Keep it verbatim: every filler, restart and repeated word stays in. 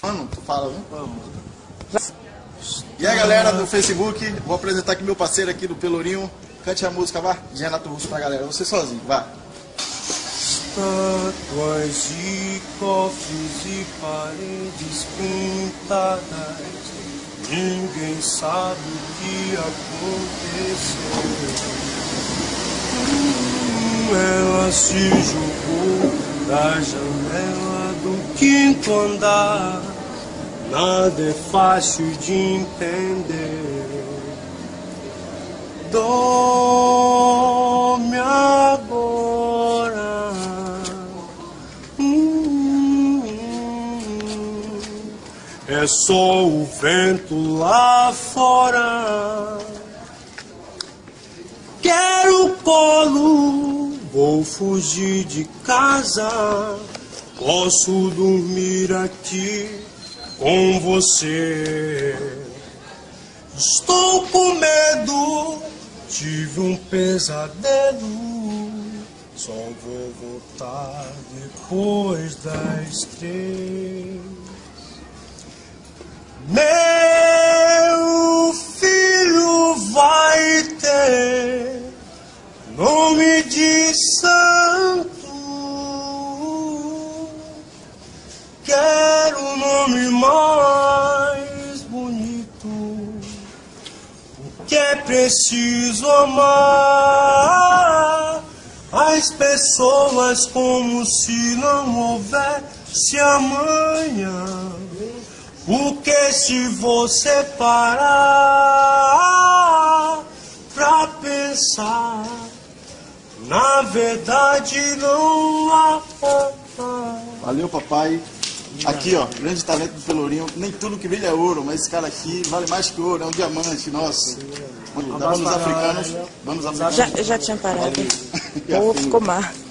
Mano, tu fala, viu? E aí, galera do Facebook, vou apresentar aqui meu parceiro aqui do Pelourinho. Cante a música, vá, de Renato Russo pra galera. Você sozinho, vá. Estátuas e cofres e paredes pintadas, ninguém sabe o que aconteceu. Hum, ela se jogou da janela do quinto andar. Nada é fácil de entender. Dorme agora. Hum, é só o vento lá fora. Quero colo, vou fugir de casa. Posso dormir aqui com você. Estou com medo, tive um pesadelo. Só vou voltar depois das três. Meu filho vai ter nome de santo. Quero um nome mais bonito, porque é preciso amar as pessoas como se não houvesse amanhã. Porque se você parar pra pensar, na verdade não há. Valeu, papai. Aqui, ó, grande talento do Pelourinho. Nem tudo que brilha é ouro, mas esse cara aqui vale mais que ouro, é um diamante, nossa. Da Bandos Africanos. Bandos Africanos. Já, já tinha parado. O povo ficou má.